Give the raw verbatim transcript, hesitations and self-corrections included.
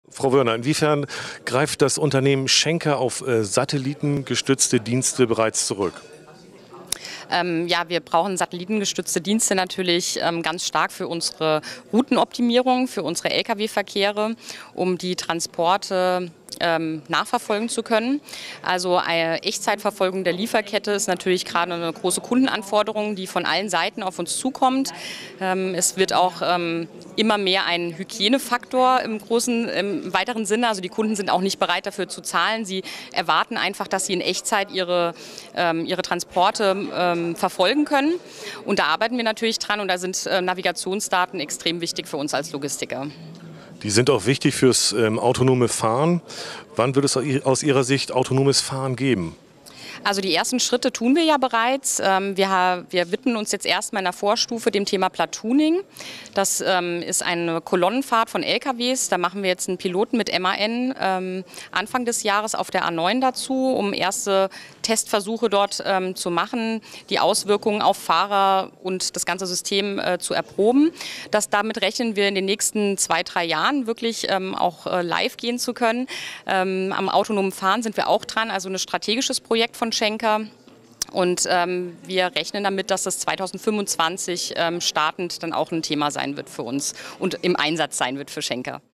Frau Wörner, inwiefern greift das Unternehmen Schenker auf äh, satellitengestützte Dienste bereits zurück? Ähm, ja, wir brauchen satellitengestützte Dienste natürlich ähm, ganz stark für unsere Routenoptimierung, für unsere L K W-Verkehre, um die Transporte ähm, nachverfolgen zu können. Also eine Echtzeitverfolgung der Lieferkette ist natürlich gerade eine große Kundenanforderung, die von allen Seiten auf uns zukommt. Ähm, es wird auch ähm, immer mehr ein Hygienefaktor im großen, im weiteren Sinne. Also die Kunden sind auch nicht bereit dafür zu zahlen. Sie erwarten einfach, dass sie in Echtzeit ihre, ähm, ihre Transporte ähm, verfolgen können. Und da arbeiten wir natürlich dran und da sind äh, Navigationsdaten extrem wichtig für uns als Logistiker. Die sind auch wichtig fürs ähm, autonome Fahren. Wann wird es aus Ihrer Sicht autonomes Fahren geben? Also die ersten Schritte tun wir ja bereits. Wir, wir widmen uns jetzt erstmal in der Vorstufe dem Thema Platooning. Das ähm, ist eine Kolonnenfahrt von L K Ws. Da machen wir jetzt einen Piloten mit M A N ähm, Anfang des Jahres auf der A neun dazu, um erste Testversuche dort ähm, zu machen, die Auswirkungen auf Fahrer und das ganze System äh, zu erproben. Das, damit rechnen wir in den nächsten zwei, drei Jahren wirklich ähm, auch äh, live gehen zu können. Ähm, am autonomen Fahren sind wir auch dran, also ein strategisches Projekt von Schenker. Und ähm, wir rechnen damit, dass das zweitausendfünfundzwanzig ähm, startend dann auch ein Thema sein wird für uns und im Einsatz sein wird für Schenker.